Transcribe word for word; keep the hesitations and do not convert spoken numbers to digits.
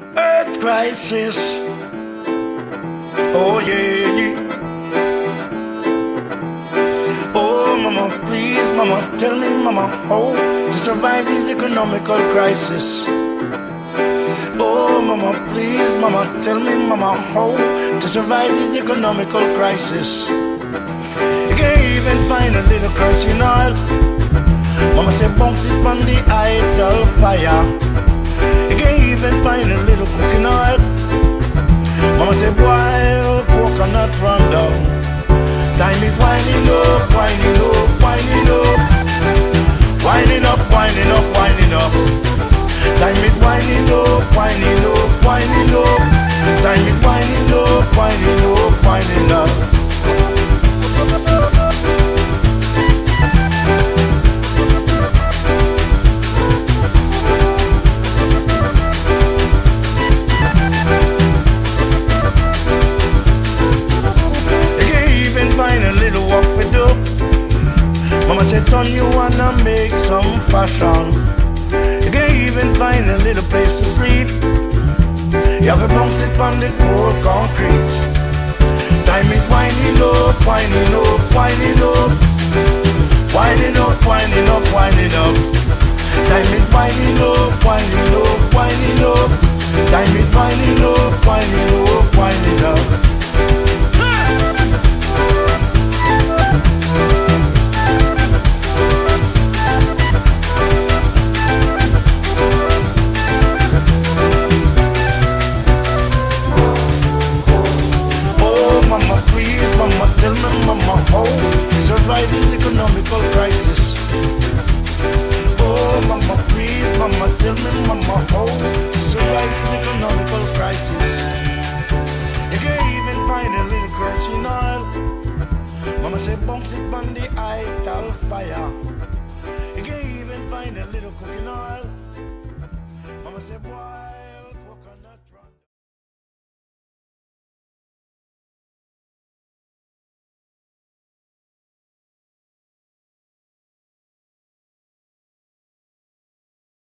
Earth crisis. Oh yeah, yeah. Oh mama, please mama, tell me mama how to survive this economical crisis. Oh mama, please mama, tell me mama how to survive this economical crisis. You can't even find a little kerosene oil. Mama say bounce it on the idle fire. You can't even find a little cooking oil. Mama say boil coconut run down. Time is winding up, winding up, winding up. Winding up, winding up, winding up. Time is winding up, winding up, winding up. Time is winding up, winding up, winding up. Mama said, "Ton, you wanna make some fashion. You can't even find a little place to sleep. You have to bounce it on the cold concrete. Time is winding up, winding up, winding up. Winding up, winding up, winding up. Time is winding up, winding up, winding up. Time is winding up, winding up, winding up." Tell me mama how to survive this economical crisis. Oh mama please mama, tell me mama how to survive this economical crisis. You can't even find a little kerosene oil. Mama say bounce it on the idle fire. You can't even find a little cooking oil. Mama say boy